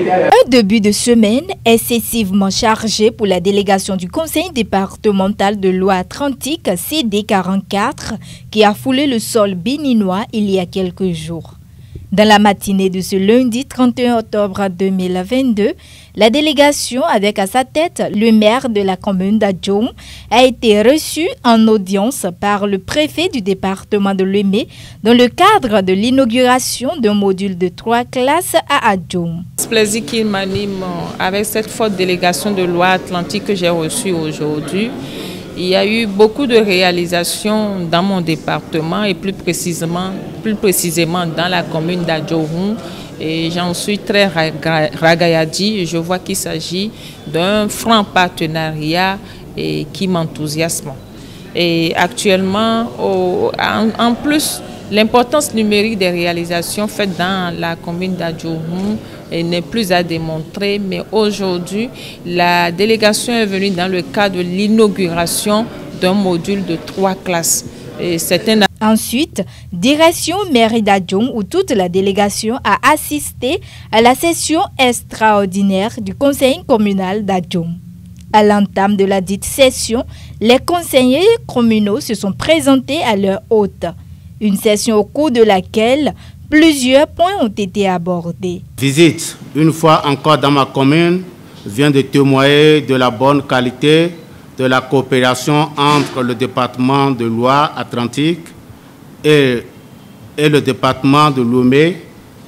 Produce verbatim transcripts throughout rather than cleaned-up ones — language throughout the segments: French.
Un début de semaine excessivement chargé pour la délégation du Conseil départemental de Loire-Atlantique C D quarante-quatre qui a foulé le sol béninois il y a quelques jours. Dans la matinée de ce lundi trente et un octobre deux mille vingt-deux, la délégation, avec à sa tête le maire de la commune d'Adjoum, a été reçue en audience par le préfet du département de Lemay dans le cadre de l'inauguration d'un module de trois classes à Adjoum. C'est plaisir qu'il m'anime avec cette forte délégation de Loire-Atlantique que j'ai reçue aujourd'hui. Il y a eu beaucoup de réalisations dans mon département et plus précisément, plus précisément dans la commune d'Adjoum. Et j'en suis très ragaillardi. Je vois qu'il s'agit d'un franc partenariat et qui m'enthousiasme. Et actuellement, au, en, en plus, l'importance numérique des réalisations faites dans la commune d'Adjoum n'est plus à démontrer, mais aujourd'hui, la délégation est venue dans le cadre de l'inauguration d'un module de trois classes. Et c'est un... Ensuite, direction mairie d'Adjoum où toute la délégation a assisté à la session extraordinaire du conseil communal d'Adjoum. À l'entame de la dite session, les conseillers communaux se sont présentés à leur hôte. Une session au cours de laquelle plusieurs points ont été abordés. Visite, une fois encore dans ma commune, vient de témoigner de la bonne qualité de la coopération entre le département de Loire-Atlantique et, et le département de Lemay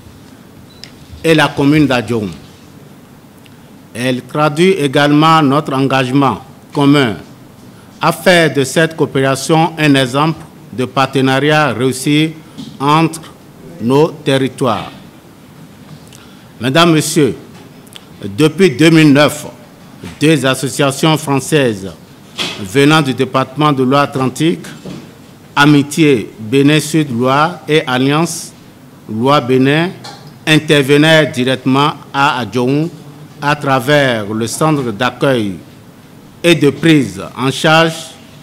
et la commune d'Adjoum. Elle traduit également notre engagement commun à faire de cette coopération un exemple de partenariat réussi entre nos territoires. Mesdames, Messieurs, depuis deux mille neuf, deux associations françaises venant du département de Loire-Atlantique, Amitié Bénin-Sud-Loire et Alliance Loire-Bénin, intervenaient directement à Adjoum à travers le centre d'accueil et de prise en charge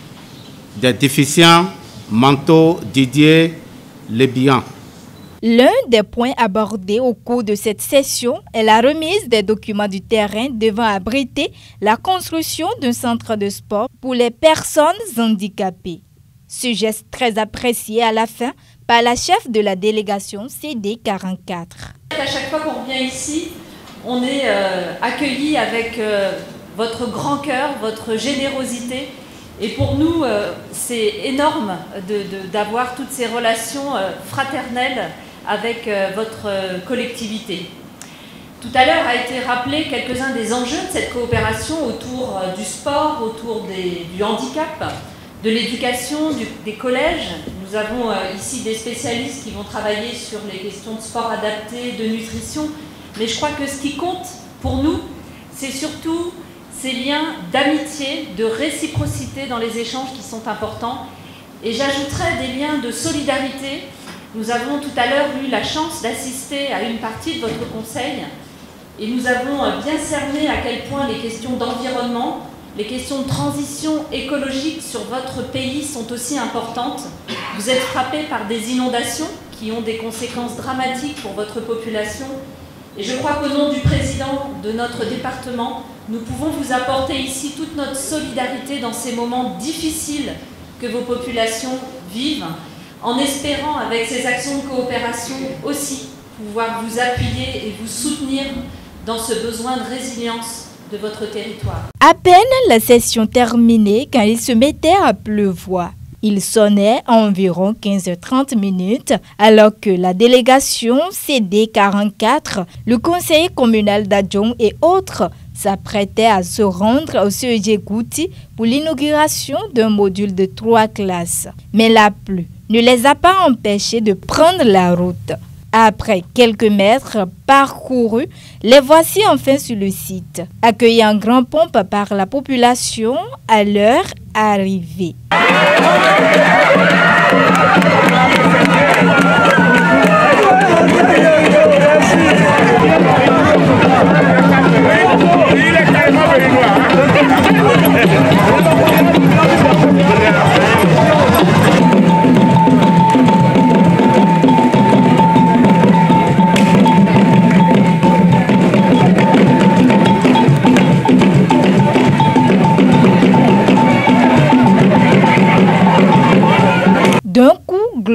des déficients mentaux Didier Lébihan. L'un des points abordés au cours de cette session est la remise des documents du terrain devant abriter la construction d'un centre de sport pour les personnes handicapées. Ce geste très apprécié à la fin par la chef de la délégation C D quarante-quatre. À chaque fois qu'on revient ici, on est euh, accueilli avec euh, votre grand cœur, votre générosité. Et pour nous, euh, c'est énorme d'avoir toutes ces relations euh, fraternelles avec euh, votre euh, collectivité. Tout à l'heure a été rappelé quelques-uns des enjeux de cette coopération autour euh, du sport, autour des, du handicap, de l'éducation, des collèges. Nous avons euh, ici des spécialistes qui vont travailler sur les questions de sport adapté, de nutrition. Mais je crois que ce qui compte pour nous, c'est surtout ces liens d'amitié, de réciprocité dans les échanges qui sont importants. Et j'ajouterais des liens de solidarité. Nous avons tout à l'heure eu la chance d'assister à une partie de votre conseil et nous avons bien cerné à quel point les questions d'environnement, les questions de transition écologique sur votre pays sont aussi importantes. Vous êtes frappés par des inondations qui ont des conséquences dramatiques pour votre population. Et je crois qu'au nom du président de notre département, nous pouvons vous apporter ici toute notre solidarité dans ces moments difficiles que vos populations vivent, en espérant avec ces actions de coopération aussi pouvoir vous appuyer et vous soutenir dans ce besoin de résilience de votre territoire. À peine la session terminée quand il se mettait à pleuvoir. Il sonnait à environ quinze heures trente minutes alors que la délégation C D quarante-quatre, le conseil communal d'Adjoum et autres s'apprêtaient à se rendre au C E G Gouti pour l'inauguration d'un module de trois classes. Mais la pluie ne les a pas empêchés de prendre la route. Après quelques mètres parcourus, les voici enfin sur le site, accueillis en grand pompe par la population à leur arrivée.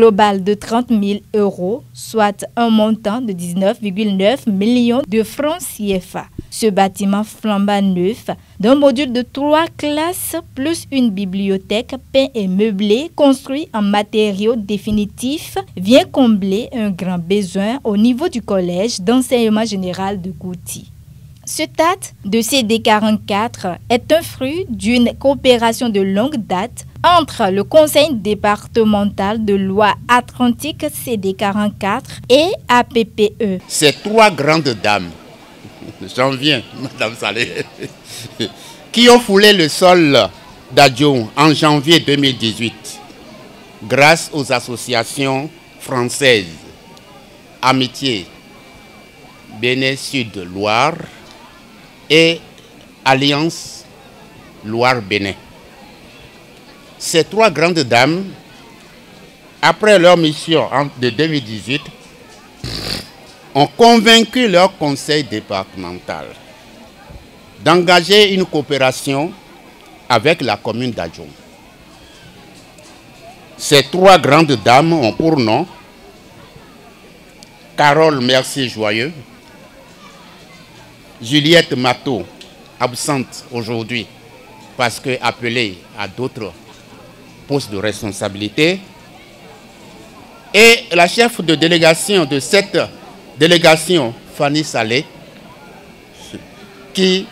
global de trente mille euros, soit un montant de dix-neuf virgule neuf millions de francs C F A. Ce bâtiment flambant neuf, d'un module de trois classes plus une bibliothèque peint et meublée construit en matériaux définitifs, vient combler un grand besoin au niveau du collège d'enseignement général de Gouty. Ce T A T de C D quarante-quatre est un fruit d'une coopération de longue date entre le Conseil départemental de Loire-Atlantique C D quarante-quatre et A P P E. Ces trois grandes dames, j'en viens, Madame Saleh, qui ont foulé le sol d'Adjoum en janvier deux mille dix-huit, grâce aux associations françaises Amitié, Bénin Sud Loire et Alliance Loire-Bénin. Ces trois grandes dames, après leur mission de deux mille dix-huit, ont convaincu leur conseil départemental d'engager une coopération avec la commune d'Adjoum. Ces trois grandes dames ont pour nom Carole Mercier-Joyeux, Juliette Matteau, absente aujourd'hui parce qu'appelée à d'autres postes de responsabilité, et la chef de délégation de cette délégation, Fanny Saleh, qui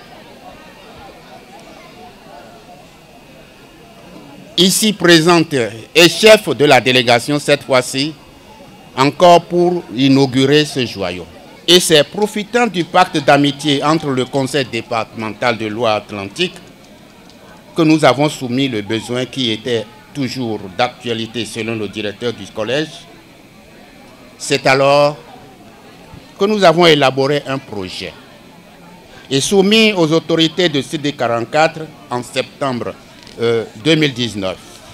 ici présente est chef de la délégation cette fois-ci, encore pour inaugurer ce joyau. Et c'est profitant du pacte d'amitié entre le conseil départemental de Loire-Atlantique que nous avons soumis le besoin qui était toujours d'actualité selon le directeur du collège. C'est alors que nous avons élaboré un projet et soumis aux autorités de C D quarante-quatre en septembre euh, deux mille dix-neuf.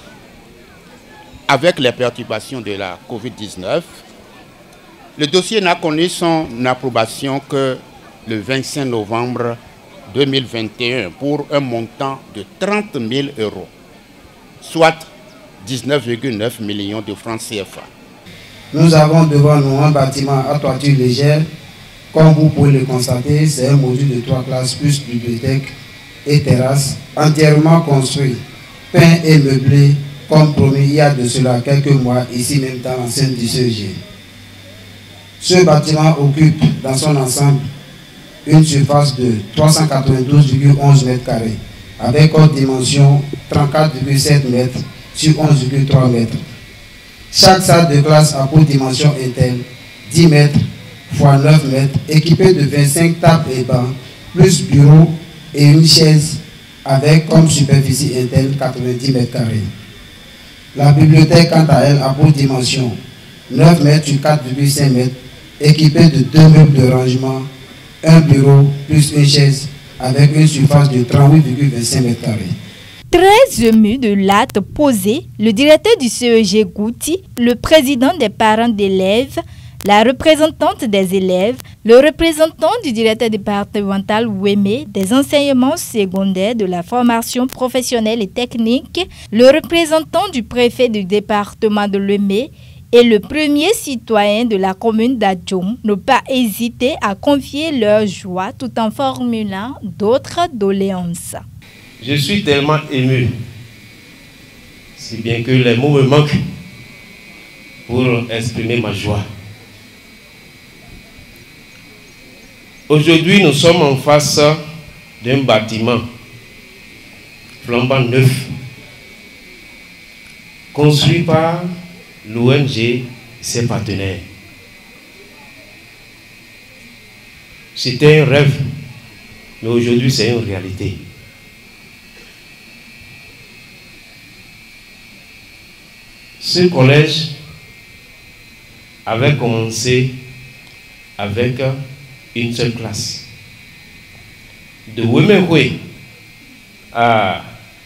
Avec les perturbations de la Covid dix-neuf, le dossier n'a connu son approbation que le vingt-cinq novembre deux mille vingt et un pour un montant de trente mille euros, soit dix-neuf virgule neuf millions de francs C F A. Nous avons devant nous un bâtiment à toiture légère. Comme vous pouvez le constater, c'est un module de trois classes plus bibliothèque et terrasse, entièrement construit, peint et meublé, comme promis il y a de cela quelques mois, ici même dans l'enceinte du C E G. Ce bâtiment occupe dans son ensemble une surface de trois cent quatre-vingt-douze virgule onze mètres carrés, avec une dimension trente-quatre virgule sept mètres sur onze virgule trois mètres. Chaque salle de classe a pour dimension interne dix mètres fois neuf mètres, équipée de vingt-cinq tables et bancs, plus bureau et une chaise avec comme superficie interne quatre-vingt-dix mètres carrés. La bibliothèque, quant à elle, a pour dimension neuf mètres sur quatre virgule cinq mètres, équipée de deux meubles de rangement, un bureau plus une chaise avec une surface de trente-huit virgule vingt-cinq mètres carrés. Très ému de l'acte posé, le directeur du C E G Gouty, le président des parents d'élèves, la représentante des élèves, le représentant du directeur départemental Ouémé des enseignements secondaires de la formation professionnelle et technique, le représentant du préfet du département de l'Ouémé et le premier citoyen de la commune d'Adjoum n'ont pas hésité à confier leur joie tout en formulant d'autres doléances. Je suis tellement ému, si bien que les mots me manquent pour exprimer ma joie. Aujourd'hui, nous sommes en face d'un bâtiment flambant neuf, construit par l'O N G et ses partenaires. C'était un rêve, mais aujourd'hui c'est une réalité. Ce collège avait commencé avec une seule classe. De Ouémé à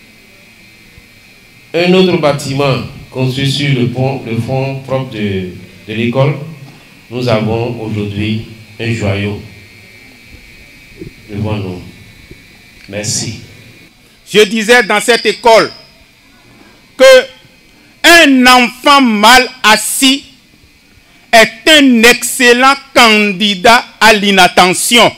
un autre bâtiment construit sur le, pont, le fond propre de, de l'école, nous avons aujourd'hui un joyau devant nous. Merci. Je disais dans cette école que Un enfant mal assis est un excellent candidat à l'inattention.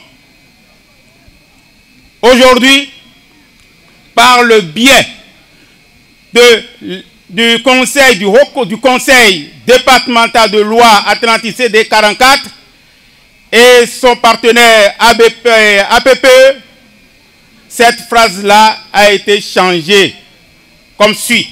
Aujourd'hui, par le biais de, du conseil du, haut, du conseil départemental de Loire Atlantique C D quarante-quatre et son partenaire A P P E, cette phrase-là a été changée comme suit.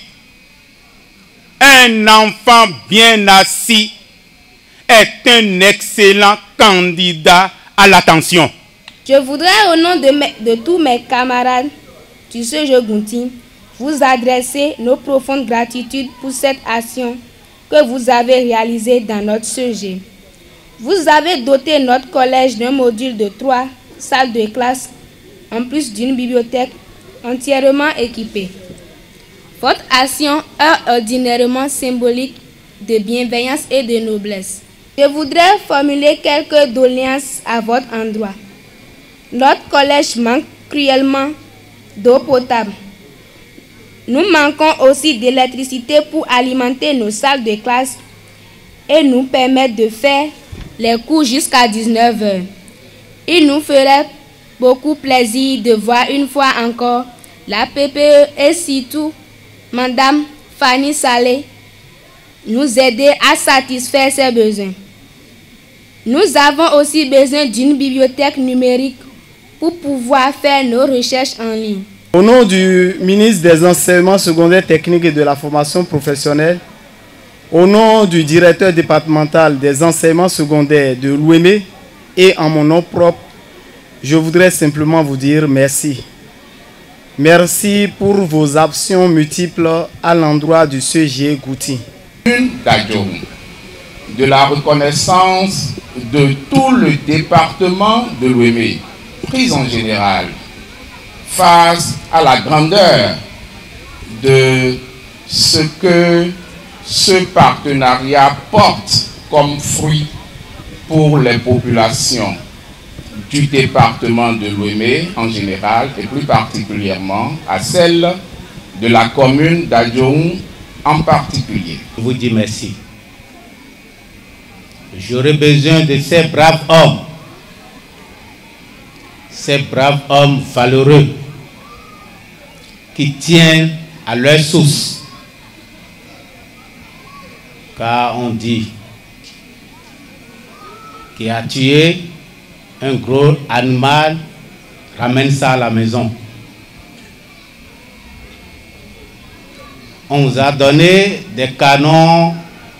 Un enfant bien assis est un excellent candidat à l'attention. Je voudrais, au nom de, mes, de tous mes camarades du C G Gounti, vous adresser nos profondes gratitudes pour cette action que vous avez réalisée dans notre C G. Vous avez doté notre collège d'un module de trois salles de classe, en plus d'une bibliothèque entièrement équipée. Votre action est ordinairement symbolique de bienveillance et de noblesse. Je voudrais formuler quelques doléances à votre endroit. Notre collège manque cruellement d'eau potable. Nous manquons aussi d'électricité pour alimenter nos salles de classe et nous permettre de faire les cours jusqu'à dix-neuf heures. Il nous ferait beaucoup plaisir de voir une fois encore la P P E et surtout Madame Fanny Salé nous aider à satisfaire ses besoins. Nous avons aussi besoin d'une bibliothèque numérique pour pouvoir faire nos recherches en ligne. Au nom du ministre des Enseignements secondaires techniques et de la formation professionnelle, au nom du directeur départemental des enseignements secondaires de l'O M E et en mon nom propre, je voudrais simplement vous dire merci. Merci pour vos actions multiples à l'endroit du C G Gounti. De la reconnaissance de tout le département de l'O M E, prise en général, face à la grandeur de ce que ce partenariat porte comme fruit pour les populations du département de l'O M E en général et plus particulièrement à celle de la commune d'Adjoum en particulier. Je vous dis merci. J'aurais besoin de ces braves hommes, ces braves hommes valeureux qui tiennent à leur source. Car on dit qui a tué un gros animal, ramène ça à la maison. On vous a donné des canons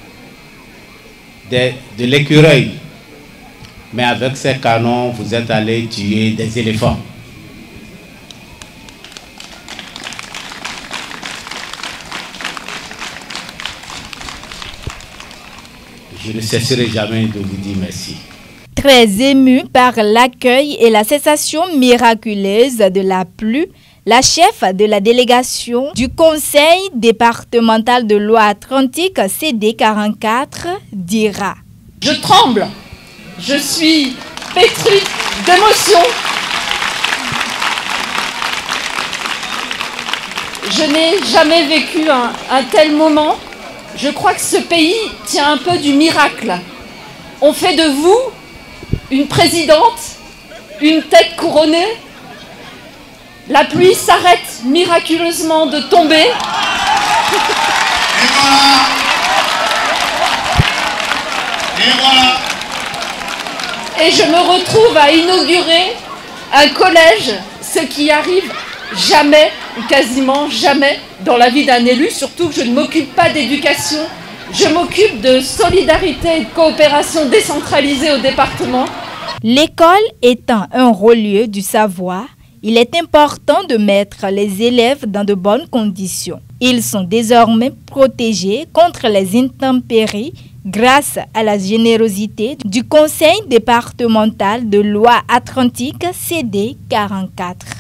de, de l'écureuil. Mais avec ces canons, vous êtes allé tuer des éléphants. Je ne cesserai jamais de vous dire merci. Très ému par l'accueil et la cessation miraculeuse de la pluie, la chef de la délégation du conseil départemental de Loire-Atlantique C D quarante-quatre dira: Je tremble, je suis pétrie d'émotion. Je n'ai jamais vécu un, un tel moment. Je crois que ce pays tient un peu du miracle. On fait de vous une présidente, une tête couronnée. La pluie s'arrête miraculeusement de tomber. Et voilà. Et voilà. Et je me retrouve à inaugurer un collège, ce qui arrive jamais, ou quasiment jamais, dans la vie d'un élu, surtout que je ne m'occupe pas d'éducation, je m'occupe de solidarité et de coopération décentralisée au département. L'école étant un haut-lieu du savoir, il est important de mettre les élèves dans de bonnes conditions. Ils sont désormais protégés contre les intempéries grâce à la générosité du conseil départemental de Loire-Atlantique C D quarante-quatre.